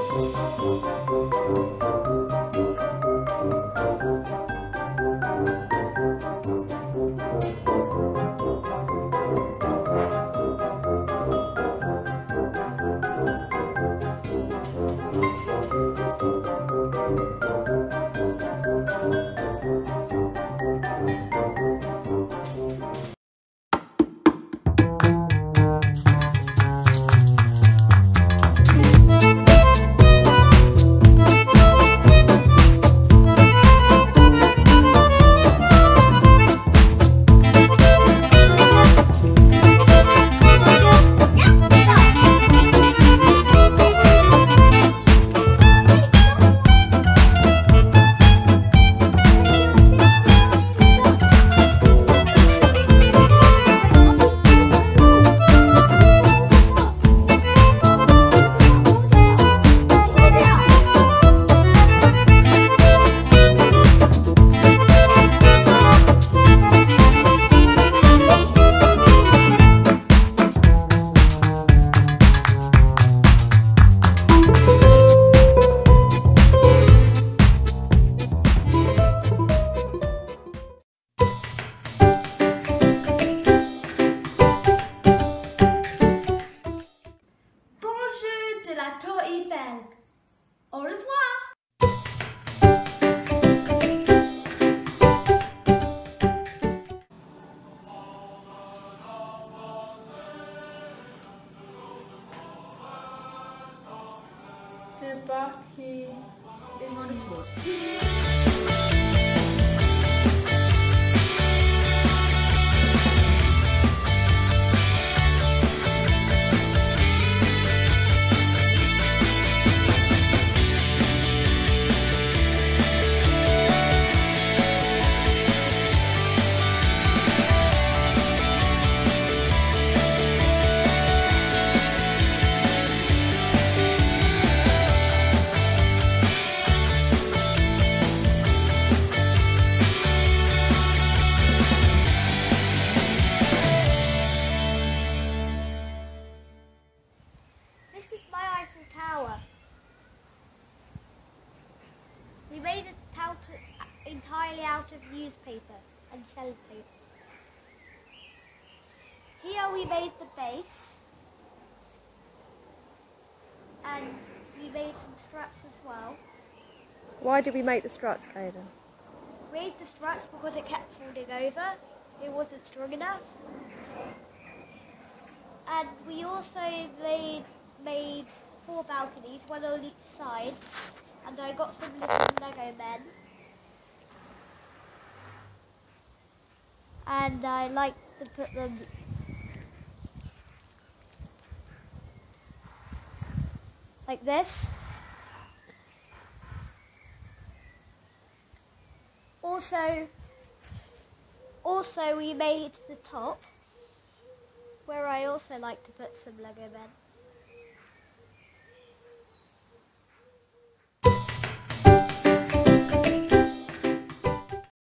Eiffel. Au revoir. Débarquer ici. This is my Eiffel Tower. We made it entirely out of newspaper and sellotape. Here we made the base, and we made some struts as well. Why did we make the struts, Caden? We made the struts because it kept falling over. It wasn't strong enough. And we also made 4 balconies, one on each side, and I got some little Lego men. And I like to put them like this. Also we made the top, where I also like to put some Lego men.